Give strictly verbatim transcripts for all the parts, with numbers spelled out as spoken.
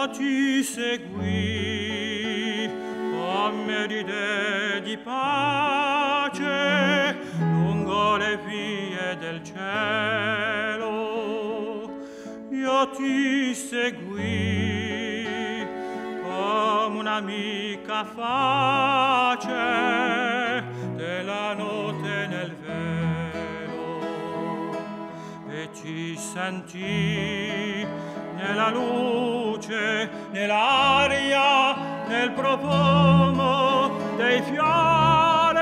ti seguì come ride di pace lungo le vie del cielo. Io ti seguì come un'amica face della notte nel velo, e ti sentì nella luce, nell'aria, nel profumo dei fiori,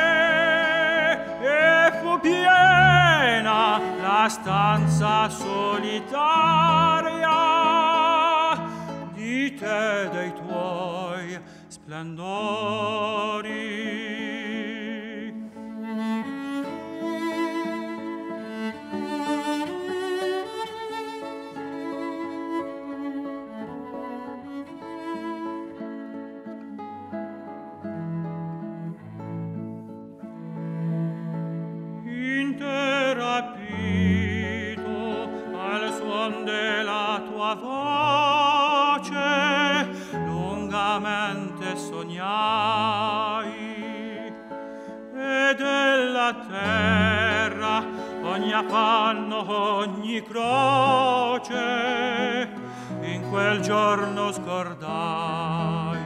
e fu piena la stanza solitaria di te e dei tuoi splendori. Interrapito al suon della tua voce lungamente sognai, e della terra ogni affanno, ogni croce in quel giorno scordai.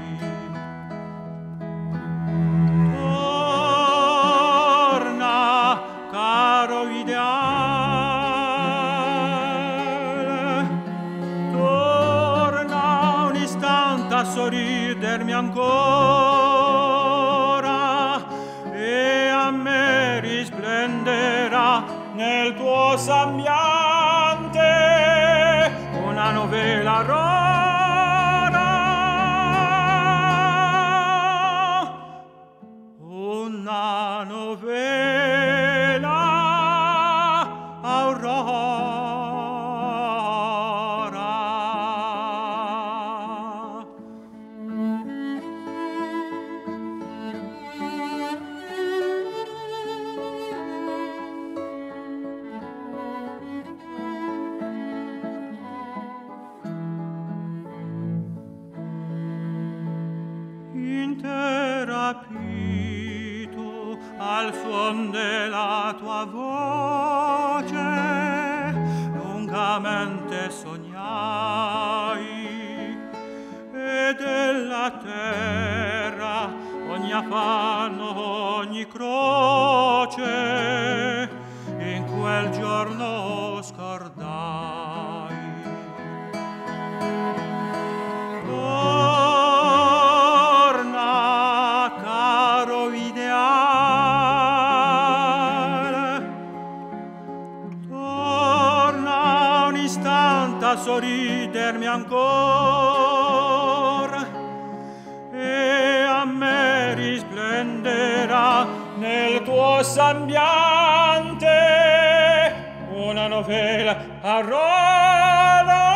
Caro ideale, torna un istante a sorridermi ancora, e a me risplenderà nel tuo sembiante una novella aurora, una novella aurora. Interrapito al suon della tua voce lungamente sognai, e della terra ogni affanno, ogni croce in quel giorno scordai. Torna, caro ideale, torna un istante a sorridermi ancora, e a me risplenderà nel tuo sembiante una novella aurora.